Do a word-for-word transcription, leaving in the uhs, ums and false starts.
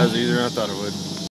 That was easier than I thought it would.